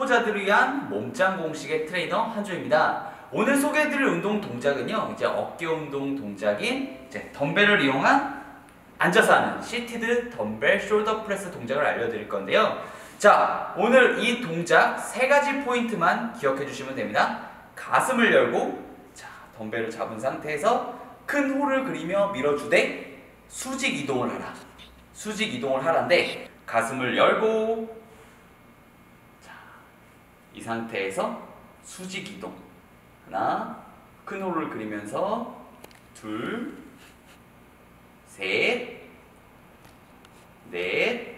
초보자들을 위한 몸짱 공식의 트레이너 한조입니다. 오늘 소개해드릴 운동 동작은요, 이제 어깨 운동 동작인 이제 덤벨을 이용한 앉아서 하는 시티드 덤벨 숄더 프레스 동작을 알려드릴 건데요. 자, 오늘 이 동작 세 가지 포인트만 기억해 주시면 됩니다. 가슴을 열고, 자, 덤벨을 잡은 상태에서 큰 홀을 그리며 밀어주되 수직 이동을 하라. 수직 이동을 하라인데, 가슴을 열고, 자, 이 상태에서 수직 이동. 하나, 큰 홀을 그리면서 둘, 셋, 넷,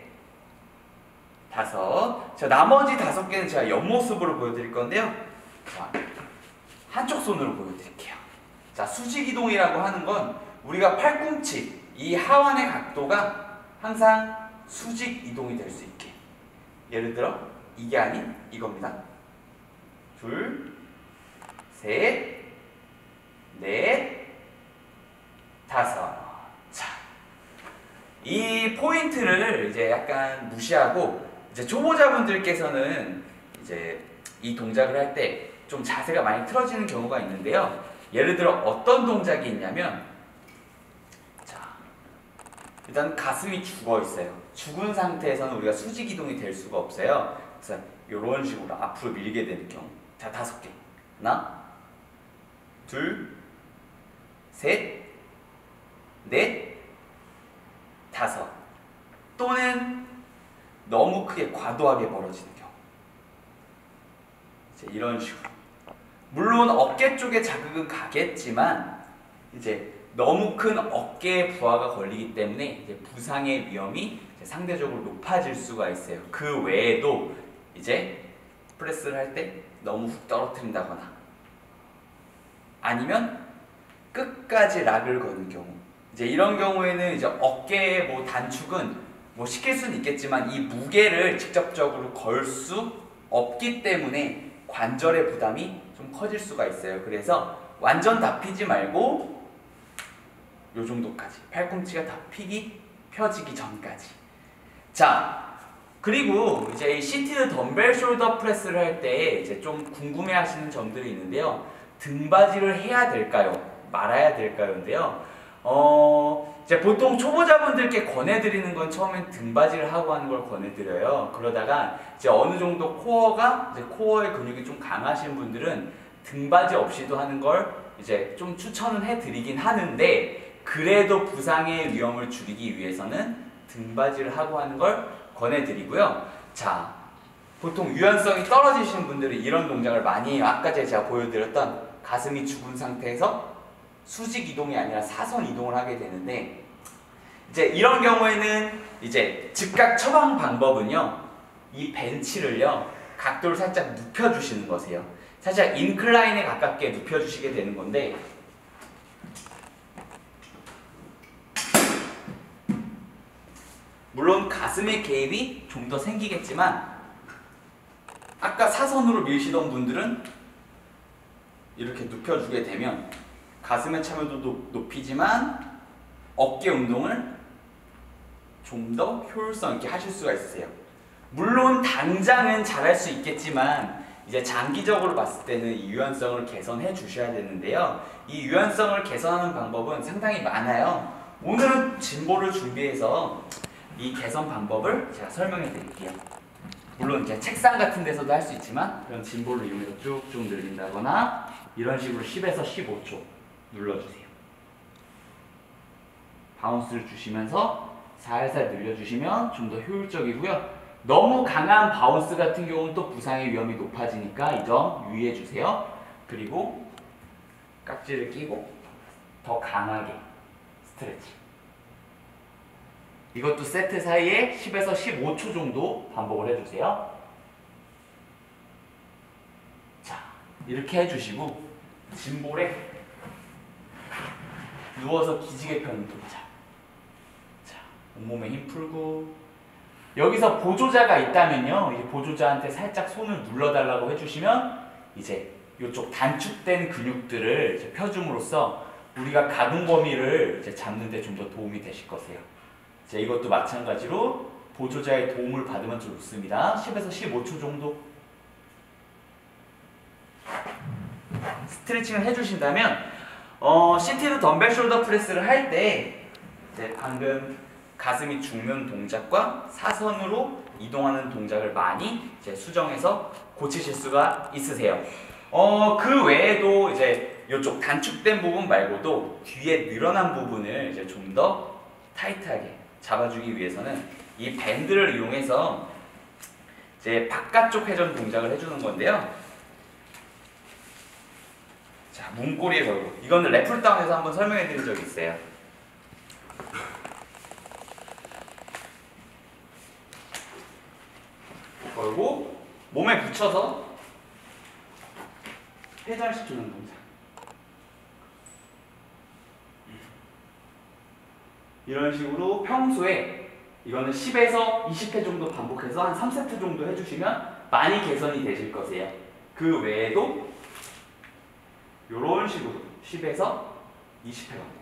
다섯. 자, 나머지 5개는 제가 옆모습으로 보여드릴 건데요. 자, 한쪽 손으로 보여드릴게요. 자, 수직 이동이라고 하는 건 우리가 팔꿈치, 이 하완의 각도가 항상 수직 이동이 될 수 있게. 예를 들어 이게 아닌 이겁니다. 둘, 셋, 넷, 다섯. 자, 이 포인트를 이제 약간 무시하고 이제 초보자분들께서는 이제 이 동작을 할 때 좀 자세가 많이 틀어지는 경우가 있는데요. 예를 들어 어떤 동작이 있냐면, 자, 일단 가슴이 죽어 있어요. 죽은 상태에서는 우리가 수직 이동이 될 수가 없어요. 그래서 이런 식으로 앞으로 밀게 되는 경우. 자, 5개. 하나, 둘, 셋, 넷, 다섯. 또는 너무 크게 과도하게 벌어지는 경우. 이제 이런 식으로. 물론 어깨 쪽에 자극은 가겠지만 이제 너무 큰 어깨 부하가 걸리기 때문에 이제 부상의 위험이 이제 상대적으로 높아질 수가 있어요. 그 외에도 이제 프레스를 할 때 너무 훅 떨어뜨린다거나 아니면 끝까지 락을 거는 경우, 이제 이런 경우에는 이제 어깨의 뭐 단축은 뭐 시킬 수는 있겠지만 이 무게를 직접적으로 걸 수 없기 때문에 관절의 부담이 좀 커질 수가 있어요. 그래서 완전 다 피지 말고 요 정도까지, 팔꿈치가 다 펴지기 전까지. 자, 그리고 이제 이 시티드 덤벨 숄더 프레스를 할 때 이제 좀 궁금해하시는 점들이 있는데요. 등받이를 해야 될까요? 말아야 될까요?인데요. 이제 보통 초보자분들께 권해드리는 건 처음엔 등받이를 하고 하는 걸 권해드려요. 그러다가 이제 어느 정도 코어의 근육이 좀 강하신 분들은 등받이 없이도 하는 걸 이제 좀 추천은 해드리긴 하는데, 그래도 부상의 위험을 줄이기 위해서는 등받이를 하고 하는 걸 권해드리고요. 자, 보통 유연성이 떨어지신 분들이 이런 동작을 많이 해요. 아까 제가 보여드렸던 가슴이 죽은 상태에서 수직 이동이 아니라 사선 이동을 하게 되는데, 이제 이런 경우에는 이제 즉각 처방 방법은요, 이 벤치를요 각도를 살짝 눕혀주시는 거세요. 살짝 인클라인에 가깝게 눕혀주시게 되는 건데, 물론 가슴의 개입이 좀 더 생기겠지만 아까 사선으로 밀시던 분들은 이렇게 눕혀주게 되면 가슴의 참여도도 높이지만 어깨 운동을 좀 더 효율성 있게 하실 수가 있으세요. 물론 당장은 잘할 수 있겠지만 이제 장기적으로 봤을 때는 이 유연성을 개선해 주셔야 되는데요. 이 유연성을 개선하는 방법은 상당히 많아요. 오늘은 진보를 준비해서 이 개선 방법을 제가 설명해 드릴게요. 물론 이제 책상 같은 데서도 할 수 있지만 그런 진보를 이용해서 쭉쭉 늘린다거나 이런 식으로 10에서 15초 눌러주세요. 바운스를 주시면서 살살 늘려주시면 좀 더 효율적이고요. 너무 강한 바운스 같은 경우는 또 부상의 위험이 높아지니까 이 점 유의해 주세요. 그리고 깍지를 끼고 더 강하게 스트레칭. 이것도 세트 사이에 10에서 15초 정도 반복을 해주세요. 자, 이렇게 해주시고 짐볼에 누워서 기지개 펴는 동작. 자, 온몸에 힘 풀고, 여기서 보조자가 있다면요, 이 보조자한테 살짝 손을 눌러달라고 해주시면 이제 이쪽 단축된 근육들을 이제 펴줌으로써 우리가 가동 범위를 이제 잡는 데 좀 더 도움이 되실 거세요. 자, 이것도 마찬가지로 보조자의 도움을 받으면 좋습니다. 10에서 15초 정도. 스트레칭을 해주신다면 시티드 덤벨 숄더 프레스를 할 때 방금 가슴이 죽는 동작과 사선으로 이동하는 동작을 많이 이제 수정해서 고치실 수가 있으세요. 그 외에도 이제 이쪽 단축된 부분 말고도 뒤에 늘어난 부분을 이제 좀 더 타이트하게 잡아주기 위해서는 이 밴드를 이용해서 이제 바깥쪽 회전 동작을 해주는 건데요. 자, 문고리에 걸고, 이거는 랩풀다운에서 한번 설명해 드린 적이 있어요. 걸고 몸에 붙여서 회전시키는 동작. 이런 식으로 평소에 이거는 10에서 20회 정도 반복해서 한 3세트 정도 해주시면 많이 개선이 되실 거세요. 그 외에도 이런 식으로 10에서 20회 정도.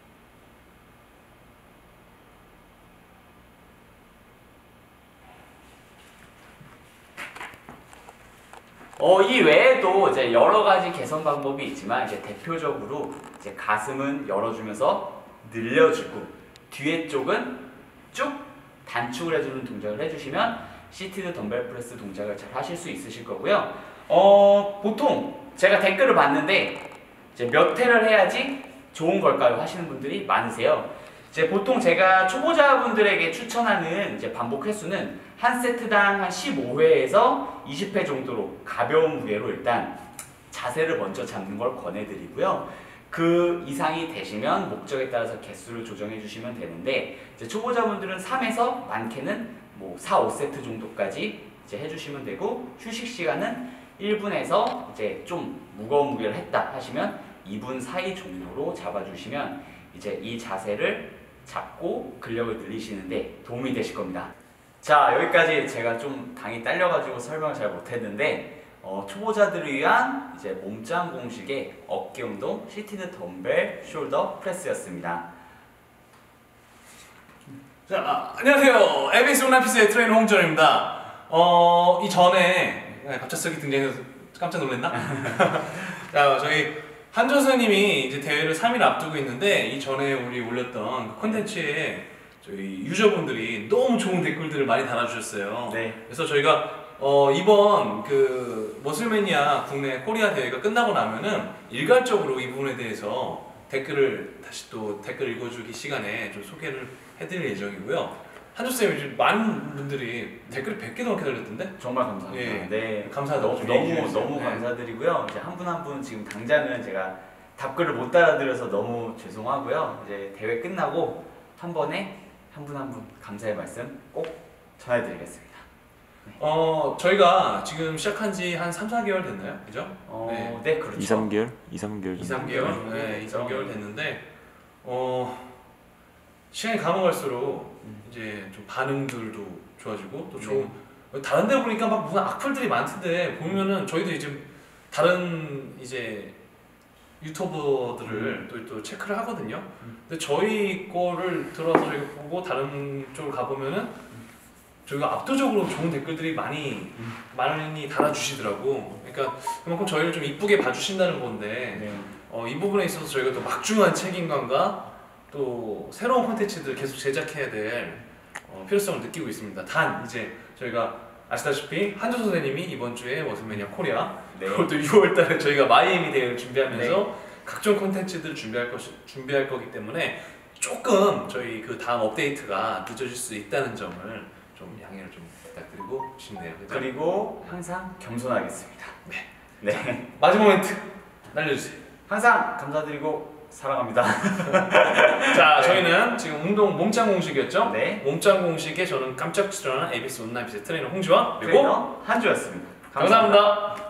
이 외에도 이제 여러 가지 개선 방법이 있지만 이제 대표적으로 이제 가슴은 열어주면서 늘려주고 뒤에 쪽은 쭉 단축을 해주는 동작을 해주시면 시티드 덤벨 프레스 동작을 잘 하실 수 있으실 거고요. 보통 제가 댓글을 봤는데 이제 몇 회를 해야지 좋은 걸까요? 하시는 분들이 많으세요. 이제 보통 제가 초보자분들에게 추천하는 이제 반복 횟수는 한 세트당 한 15회에서 20회 정도로 가벼운 무게로 일단 자세를 먼저 잡는 걸 권해드리고요. 그 이상이 되시면 목적에 따라서 개수를 조정해 주시면 되는데 이제 초보자분들은 3에서 많게는 뭐 4, 5세트 정도까지 이제 해주시면 되고 휴식 시간은 1분에서 이제 좀 무거운 무게를 했다 하시면 2분 사이 정도로 잡아주시면 이제 이 자세를 잡고 근력을 늘리시는데 도움이 되실 겁니다. 자, 여기까지 제가 좀 당이 딸려가지고 설명을 잘 못했는데 초보자들을 위한 이제 몸짱 공식의 어깨 운동 시티드 덤벨 숄더 프레스였습니다. 자, 안녕하세요. 에비스 온라피스의 트레이너 홍준호입니다. 이전에 갑작스럽게 등장해서 깜짝 놀랐나? 자, 저희 한준 선생님이 이제 대회를 3일 앞두고 있는데 이전에 우리 올렸던 그 콘텐츠에 저희 유저분들이 너무 좋은 댓글들을 많이 달아주셨어요. 네. 그래서 저희가 이번 그 머슬매니아 국내 코리아 대회가 끝나고 나면은 일괄적으로 이 부분에 대해서 댓글을 다시 또 댓글 읽어주기 시간에 좀 소개를 해드릴 예정이고요. 한주쌤 요즘 많은 분들이 댓글이 100개 넘게 달렸던데? 정말 감사합니다. 예. 네, 감사하다고 너무 감사드리고요. 이제 한 분 한 분 지금 당장은 제가 답글을 못 달아드려서 너무 죄송하고요. 이제 대회 끝나고 한 번에 한 분 한 분 감사의 말씀 꼭 전해드리겠습니다. 저희가 지금 시작한 지 한 3, 4개월 됐나요? 그죠? 네, 그렇죠. 2, 3개월? 2, 3개월 2, 3개월? 네, 2, 3개월 됐는데 시간이 가면 갈수록 이제 좀 반응들도 좋아지고 또 좀 다른 데 보니까 막 무슨 악플들이 많던데 보면은 저희도 이제 다른 이제 유튜버들을 또 체크를 하거든요. 근데 저희 거를 들어서 저희가 보고 다른 쪽으로 가보면은 저희가 압도적으로 좋은 댓글들이 많이 달아주시더라고. 그러니까 그만큼 저희를 좀 이쁘게 봐주신다는 건데 네. 이 부분에 있어서 저희가 또 막중한 책임감과 또 새로운 콘텐츠들 계속 제작해야 될 필요성을 느끼고 있습니다. 단 이제 저희가 아시다시피 한주 선생님이 이번 주에 머슬매니아 코리아 그리고 또 6월달에 저희가 마이애미 대회를 준비하면서 각종 콘텐츠들을 준비할 거기 때문에 조금 저희 그 다음 업데이트가 늦어질 수 있다는 점을 좀 양해를 좀 부탁드리고 싶네요. 그죠? 그리고 항상 겸손하겠습니다. 네. 마지막 멘트 날려주세요. 항상 감사드리고 사랑합니다. 자, 저희는 지금 운동 몸짱 공식이었죠? 네. 몸짱 공식에 저는 깜짝 출연한 에비스 온라인비스 트레이너 홍지원 그리고 트레이너 한주였습니다. 감사합니다.